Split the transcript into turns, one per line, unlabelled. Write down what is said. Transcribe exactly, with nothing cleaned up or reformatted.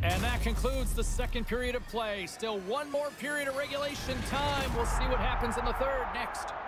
And that concludes the second period of play. Still one more period of regulation time. We'll see what happens in the third next.